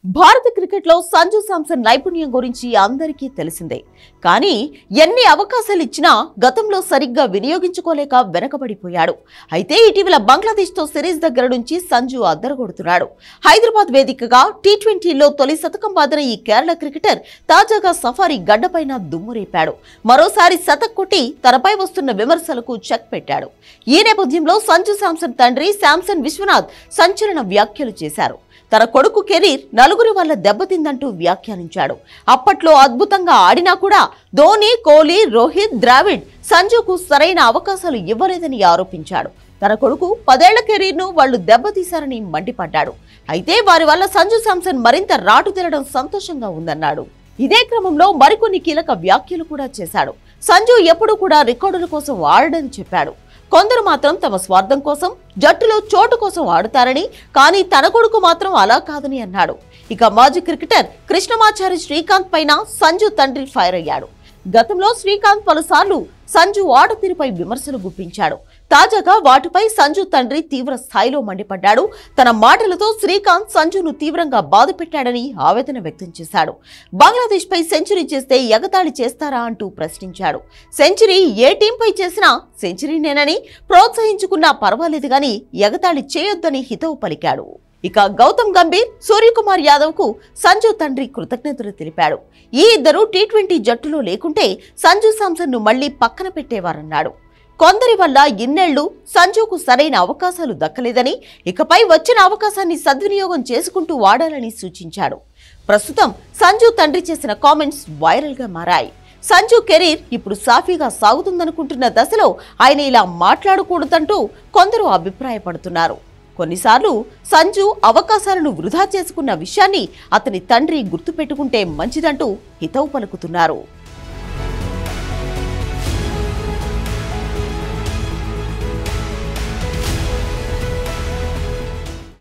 భారత క్రికెట్లో సంజు శాంసన్ నైపుణ్యం గురించి అందరికీ తెలిసిందే. కానీ ఎన్ని అవకాశాలు ఇచ్చినా గతంలో సరిగ్గా వినియోగించుకోలేక వెనకబడిపోయాడు. అయితే ఇటీవల బంగ్లాదేశ్తో సిరీస్ దగ్గర నుంచి సంజు అద్దరగొడుతున్నాడు. హైదరాబాద్ వేదికగా టీ20లో తొలి శతకం బాదిన ఈ కేరళ క్రికెటర్ తాజాగా సఫారీ గడ్డపైన దుమ్మురేపాడు. మరోసారి శతక్ కొట్టి తనపై వస్తున్న విమర్శలకు చెక్ పెట్టాడు. ఈ నేపథ్యంలో సంజు శాంసన్ తండ్రి శాంసన్ విశ్వనాథ్ సంచలన వ్యాఖ్యలు చేశారు. తన కొడుకు కెరీర్ నలుగురి వల్ల దెబ్బతిందంటూ వ్యాఖ్యానించాడు. అప్పట్లో అద్భుతంగా ఆడినా కూడా ధోని, కోహ్లీ, రోహిత్, ద్రావిడ్ సంజుకు సరైన అవకాశాలు ఇవ్వలేదని ఆరోపించాడు. తన కొడుకు 10 ఏళ్ల కెరీర్ను వాళ్లు దెబ్బతీశారని మండిపడ్డాడు. అయితే వారి వల్ల సంజు శాంసన్ మరింత రాటుదేలడం సంతోషంగా ఉందన్నాడు. ఇదే క్రమంలో మరికొన్ని కీలక వ్యాఖ్యలు కూడా చేశాడు. సంజు ఎప్పుడూ కూడా రికార్డుల కోసం ఆడడని చెప్పాడు. కొందరు మాత్రం తమ స్వార్థం కోసం, జట్టులో చోటు కోసం ఆడుతారని, కానీ తన కొడుకు మాత్రం అలా కాదని అన్నాడు. ఇక మాజీ క్రికెటర్ కృష్ణమాచారి శ్రీకాంత్ పైన సంజు తండ్రి ఫైర్ అయ్యాడు. గతంలో శ్రీకాంత్ పలుసార్లు సంజు ఆటతీరుపై విమర్శలు గుప్పించాడు. తాజాగా వాటిపై సంజు తండ్రి తీవ్ర స్థాయిలో మండిపడ్డాడు. తన మాటలతో శ్రీకాంత్ సంజును తీవ్రంగా బాధపెట్టాడని ఆవేదన వ్యక్తం చేశాడు. బంగ్లాదేశ్ పై సెంచరీ చేస్తే ఎగతాళి చేస్తారా అంటూ ప్రశ్నించాడు. సెంచరీ ఏ టీంపై చేసినా సెంచరీనేనని, ప్రోత్సహించుకున్నా పర్వాలేదు గాని ఎగతాళి చేయొద్దని హితవు పలికాడు. ఇక గౌతమ్ గంభీర్, సూర్యకుమార్ యాదవ్ కు సంజు తండ్రి కృతజ్ఞతలు తెలిపాడు. ఈ ఇద్దరు టీ20 జట్టులో లేకుంటే సంజు శాంసన్ ను మళ్లీ పక్కన పెట్టేవారన్నాడు. కొందరి వల్ల ఇన్నేళ్లు సంజుకు సరైన అవకాశాలు దక్కలేదని, ఇకపై వచ్చిన అవకాశాన్ని సద్వినియోగం చేసుకుంటూ వాడాలని సూచించాడు. ప్రస్తుతం సంజు తండ్రి చేసిన కామెంట్స్ వైరల్ గా మారాయి. సంజు కెరీర్ ఇప్పుడు సాఫీగా సాగుతుందనుకుంటున్న దశలో ఆయన ఇలా మాట్లాడకూడదంటూ కొందరు అభిప్రాయపడుతున్నారు. కొన్నిసార్లు సంజు అవకాశాలను వృధా చేసుకున్న విషయాన్ని అతని తండ్రి గుర్తుపెట్టుకుంటే మంచిదంటూ హితవు పలుకుతున్నారు.